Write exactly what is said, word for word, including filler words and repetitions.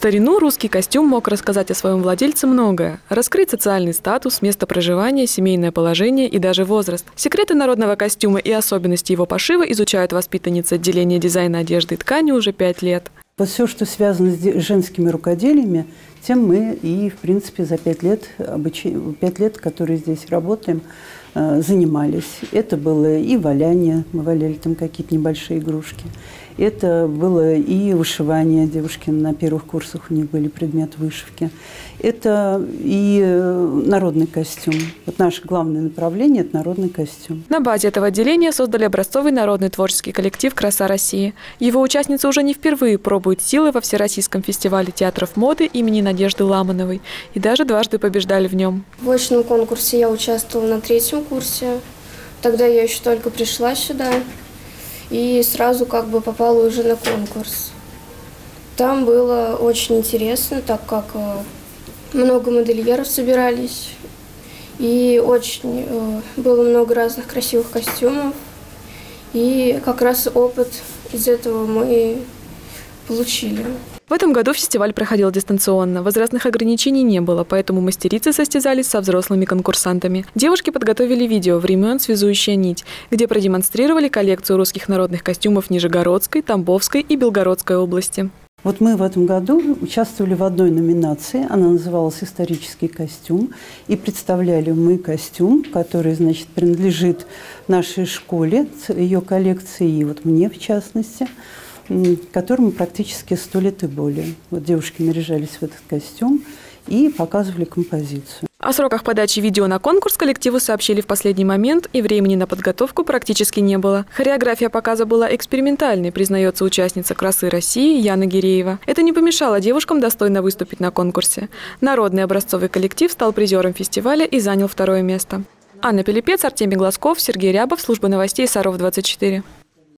старину русский костюм мог рассказать о своем владельце многое. Раскрыть социальный статус, место проживания, семейное положение и даже возраст. Секреты народного костюма и особенности его пошива изучают воспитанницы отделения дизайна одежды и ткани уже пять лет. Вот все, что связано с женскими рукоделиями, тем мы и, в принципе, за пять лет, обучение, пять лет, которые здесь работаем, занимались. Это было и валяние, мы валяли там какие-то небольшие игрушки. Это было и вышивание. Девушки на первых курсах, у них были предметы вышивки. Это и народный костюм. Вот наше главное направление – это народный костюм. На базе этого отделения создали образцовый народный творческий коллектив «Краса России». Его участницы уже не впервые пробуют силы во Всероссийском фестивале театров моды имени Надежды Ламановой и даже дважды побеждали в нем. В очном конкурсе я участвовала на третьем курсе. Тогда я еще только пришла сюда. И сразу как бы попала уже на конкурс. Там было очень интересно, так как много модельеров собирались. И очень было много разных красивых костюмов. И как раз опыт из этого мы получили. В этом году фестиваль проходил дистанционно. Возрастных ограничений не было, поэтому мастерицы состязались со взрослыми конкурсантами. Девушки подготовили видео «Времен. Связующая нить», где продемонстрировали коллекцию русских народных костюмов Нижегородской, Тамбовской и Белгородской области. Вот мы в этом году участвовали в одной номинации, она называлась «Исторический костюм», и представляли мы костюм, который, значит, принадлежит нашей школе, ее коллекции, и вот мне в частности, которому практически сто лет и более. Вот девушки наряжались в этот костюм и показывали композицию. О сроках подачи видео на конкурс коллективу сообщили в последний момент, и времени на подготовку практически не было. Хореография показа была экспериментальной, признается участница «Красы России» Яна Гиреева. Это не помешало девушкам достойно выступить на конкурсе. Народный образцовый коллектив стал призером фестиваля и занял второе место. Анна Пилипец, Артемий Глазков, Сергей Рябов, служба новостей Саров двадцать четыре.